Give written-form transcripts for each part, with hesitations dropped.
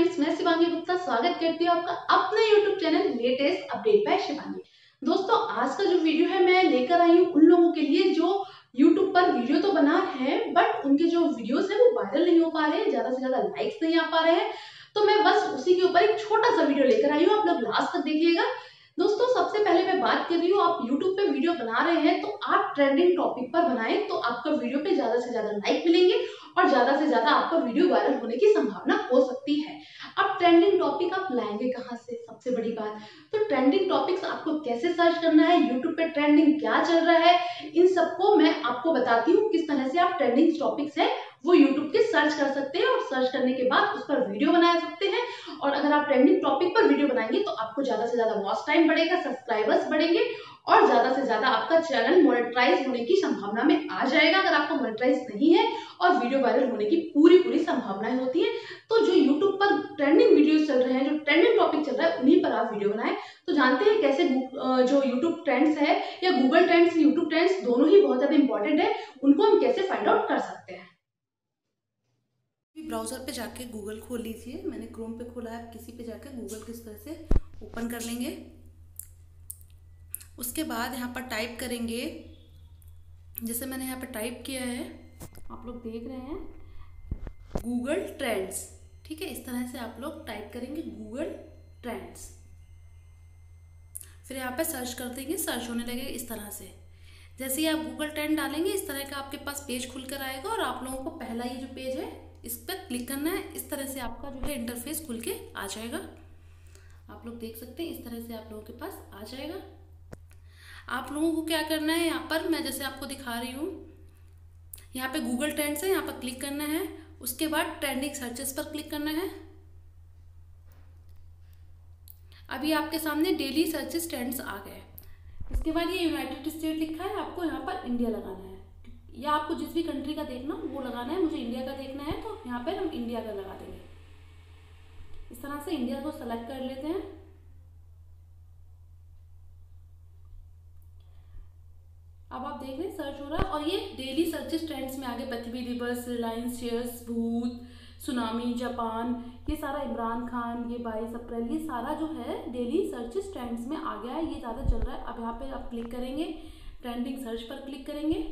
Friends, मैं शिवांगी गुप्ता स्वागत करती हूँ आपका अपने YouTube channel latest update by Shivangi. दोस्तों, आज का जो वीडियो है मैं लेकर आई हूँ उन लोगों के लिए जो यूट्यूब पर वीडियो तो बना रहे हैं बट उनके जो वीडियोस है वो वायरल नहीं हो पा रहे हैं, ज्यादा से ज्यादा लाइक्स नहीं आ पा रहे हैं। तो मैं बस उसी के ऊपर एक छोटा सा वीडियो लेकर आई हूँ, आप लोग लास्ट तक देखिएगा। दोस्तों, सबसे पहले मैं बात कर रही हूँ, आप YouTube पे वीडियो बना रहे हैं तो आप ट्रेंडिंग टॉपिक पर बनाएं तो आपका वीडियो पे ज्यादा से ज्यादा लाइक मिलेंगे और ज्यादा से ज्यादा आपका वीडियो वायरल होने की संभावना हो सकती है। अब ट्रेंडिंग टॉपिक आप लाएंगे कहाँ से, सबसे बड़ी बात। तो ट्रेंडिंग टॉपिक्स आपको कैसे सर्च करना है, यूट्यूब पे ट्रेंडिंग क्या चल रहा है, इन सबको मैं आपको बताती हूँ किस तरह से आप ट्रेंडिंग टॉपिक्स है वो यूट्यूब के सर्च कर सकते हैं और सर्च करने के बाद उस पर वीडियो बना सकते हैं। और अगर आप ट्रेंडिंग टॉपिक पर वीडियो बनाएंगे तो आपको ज्यादा से ज्यादा वॉच टाइम बढ़ेगा, सब्सक्राइबर्स बढ़ेंगे और ज्यादा से ज्यादा आपका चैनल मोनेटाइज होने की संभावना में आ जाएगा। अगर आपको मोनेटाइज नहीं है और वीडियो वायरल होने की पूरी संभावनाएं होती है, तो जो यूट्यूब पर ट्रेंडिंग वीडियोस चल रहे हैं, जो ट्रेंडिंग टॉपिक चल रहा है, उन्हीं पर आप वीडियो बनाएं। तो जानते हैं कैसे जो यूट्यूब ट्रेंड्स है या गूगल ट्रेंड्स, यूट्यूब ट्रेंड्स दोनों ही बहुत ज्यादा इंपॉर्टेंट है, उनको हम कैसे फाइंड आउट कर सकते हैं। ब्राउज़र पे जाके गूगल खोल लीजिए। मैंने क्रोम पे खोला है, आप किसी पे जाके गूगल किस तरह से ओपन कर लेंगे। उसके बाद यहाँ पर टाइप करेंगे, जैसे मैंने यहाँ पर टाइप किया है, आप लोग देख रहे हैं गूगल ट्रेंड्स। ठीक है, इस तरह से आप लोग टाइप करेंगे गूगल ट्रेंड्स, फिर यहाँ पे सर्च कर देंगे, सर्च होने लगेगा इस तरह से। जैसे ही आप गूगल ट्रेंड डालेंगे इस तरह का आपके पास पेज खुलकर आएगा और आप लोगों को पहला ये जो पेज है इस पर क्लिक करना है। इस तरह से आपका जो है इंटरफेस खुल के आ जाएगा। आप लोग देख सकते हैं इस तरह से आप लोगों के पास आ जाएगा। आप लोगों को क्या करना है, यहाँ पर मैं जैसे आपको दिखा रही हूँ, यहाँ पे गूगल ट्रेंड्स है, यहाँ पर क्लिक करना है। उसके बाद ट्रेंडिंग सर्चेस पर क्लिक करना है। अभी आपके सामने डेली सर्चेस ट्रेंड्स आ गए। इसके बाद ये यूनाइटेड स्टेट लिखा है, आपको यहाँ पर इंडिया लगाना है या आपको जिस भी कंट्री का देखना वो लगाना है। मुझे इंडिया का देखना है तो यहाँ पर हम इंडिया का लगा देंगे। इस तरह से इंडिया को सेलेक्ट कर लेते हैं। अब आप देख रहे हैं सर्च हो रहा है और ये डेली सर्चेस ट्रेंड्स में आगे पृथ्वी दिवस, रिलायंस शेयर्स, भूत, सुनामी, जापान, ये सारा इमरान खान, ये 22 अप्रैल, ये सारा जो है डेली सर्चेस ट्रेंड्स में आ गया है, ये ज़्यादा चल रहा है। अब यहाँ पे आप क्लिक करेंगे, ट्रेंडिंग सर्च पर क्लिक करेंगे,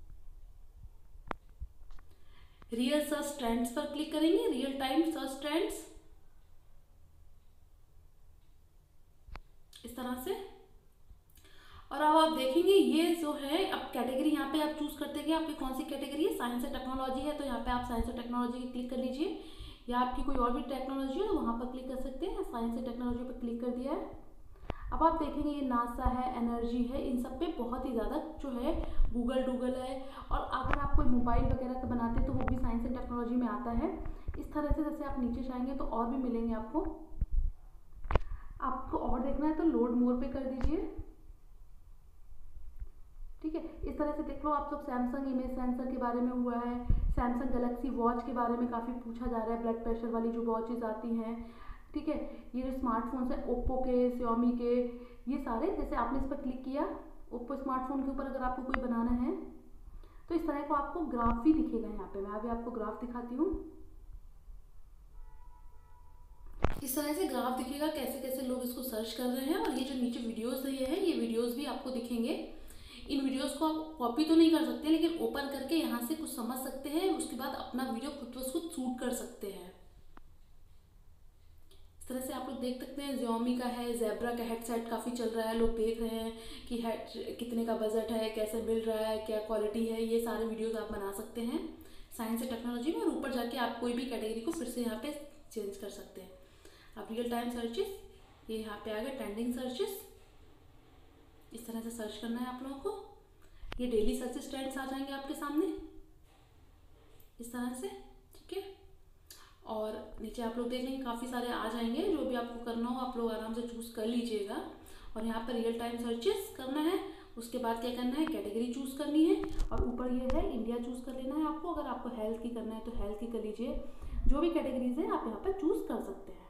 रियल सर्च ट्रेंड्स पर क्लिक करेंगे, रियल टाइम सर्च ट्रेंड्स, इस तरह से। और अब आप देखेंगे ये जो है, अब कैटेगरी यहाँ पे आप चूज करते हैं आपकी कौन सी कैटेगरी है। साइंस एंड टेक्नोलॉजी है तो यहाँ पे आप साइंस और टेक्नोलॉजी की क्लिक कर लीजिए, या आपकी कोई और भी टेक्नोलॉजी है तो वहाँ पर क्लिक कर सकते हैं। साइंस एंड टेक्नोलॉजी पर क्लिक कर दिया है। अब आप देखेंगे ये नासा है, एनर्जी है, इन सब पे बहुत ही ज़्यादा जो है गूगल है। और अगर आप कोई मोबाइल वगैरह का बनाते हैं तो वो भी साइंस एंड टेक्नोलॉजी में आता है। इस तरह से जैसे आप नीचे जाएंगे तो और भी मिलेंगे आपको और देखना है तो लोड मोर पे कर दीजिए। ठीक है, इस तरह से देख लो आप लोग। सैमसंग इमेज सेंसर के बारे में हुआ है, सैमसंग गैलेक्सी वॉच के बारे में काफ़ी पूछा जा रहा है, ब्लड प्रेशर वाली जो वॉचेज आती हैं। ठीक है, ये जो स्मार्टफोन्स है ओप्पो के, श्योमी के, ये सारे, जैसे आपने इस पर क्लिक किया ओप्पो स्मार्टफोन के ऊपर, अगर आपको कोई बनाना है तो इस तरह को आपको ग्राफ भी दिखेगा। यहाँ पे मैं अभी आपको ग्राफ दिखाती हूँ। इस तरह से ग्राफ दिखेगा कैसे कैसे लोग इसको सर्च कर रहे हैं। और ये जो नीचे वीडियोस दिए हैं ये वीडियोस भी आपको दिखेंगे। इन वीडियोस को आप कॉपी तो नहीं कर सकते लेकिन ओपन करके यहाँ से कुछ समझ सकते हैं, उसके बाद अपना वीडियो खुद ब खुद शूट कर सकते हैं। इस तरह से आप लोग देख सकते हैं Xiaomi का है, Zebra का हेडसेट काफ़ी चल रहा है, लोग देख रहे हैं कि हेड कितने का बजट है, कैसे मिल रहा है, क्या क्वालिटी है। ये सारे वीडियोस आप बना सकते हैं साइंस एंड टेक्नोलॉजी में। और ऊपर जाके आप कोई भी कैटेगरी को फिर से यहाँ पे चेंज कर सकते हैं। आप रियल टाइम सर्चेस, ये यहाँ पे आ गए ट्रेंडिंग सर्चेस, इस तरह से सर्च करना है आप लोगों को। ये डेली सर्चेस ट्रेंड्स आ जाएंगे आपके सामने इस तरह से। ठीक है, और नीचे आप लोग देख लेंगे काफ़ी सारे आ जाएंगे। जो भी आपको करना हो आप लोग आराम से चूज़ कर लीजिएगा। और यहाँ पर रियल टाइम सर्चेस करना है, उसके बाद क्या करना है, कैटेगरी चूज़ करनी है और ऊपर ये है इंडिया चूज़ कर लेना है आपको। अगर आपको हेल्थ की करना है तो हेल्थ की कर लीजिए। जो भी कैटेगरीज है आप यहाँ पर चूज़ कर सकते हैं।